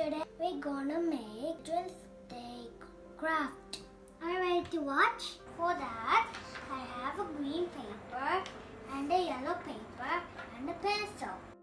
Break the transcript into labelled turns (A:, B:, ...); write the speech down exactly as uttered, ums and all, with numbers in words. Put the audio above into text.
A: Today we're gonna make children's day craft. Are you ready to watch? For that, I have a green paper and a yellow paper and a pencil.